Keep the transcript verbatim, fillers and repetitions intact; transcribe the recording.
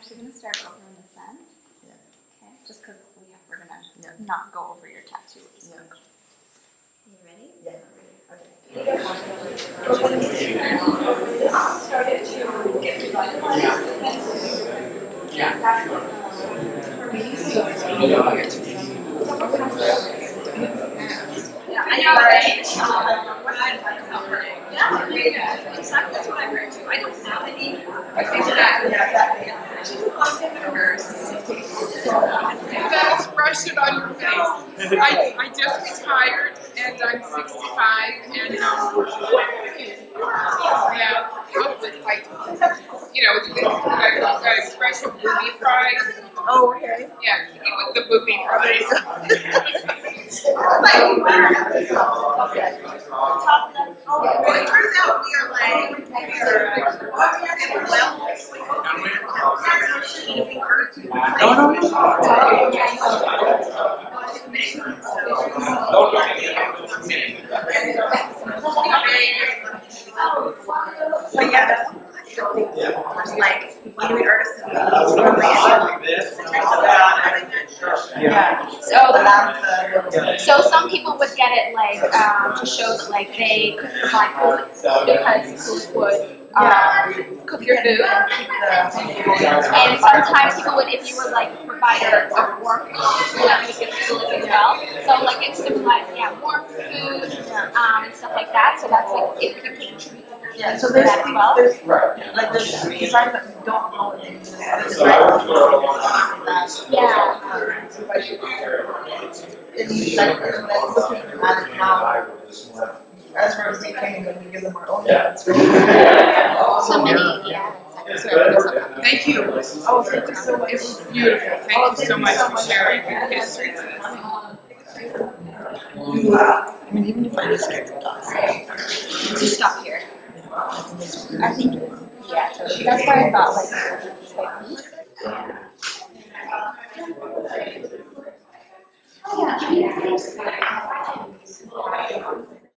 actually going to start over on this end. Yeah. Okay, just because we have, we're going to Yeah. not go over your tattoos. Yeah. You ready? Yeah. Yeah, I know, right? Yeah, exactly. That's what I heard too. I don't have any. I think that she's a positive nurse. That expression on your face. I, I just retired and I'm sixty-five and um, yeah, hopefully I, you know, that, that expression booby fries. Oh, okay. Yeah, he was the booby fries. Well, it turns out we are like, No, no, no. but yeah, that's like Inuit artists and yeah. So, so some people would get it like um, to show that like they could provide food because food would um, cook your food. And sometimes people would, if you were like a provider of warm food, that would get food as well. So like it symbolizes yeah, warm food um, and stuff like that. So that's like if you can contribute Yeah, so to there's that as well. there's like there's designs that we don't know what they use. Yeah. It's like it's like looking at it now. As far as they training, when we give them our own. Yeah. So many, yeah. Thank you. Oh, thank you so much. It was beautiful. Thank you so much for sharing your history with us. I mean, even if I just get the dots. To stop here. I think, yeah, that's why I thought like.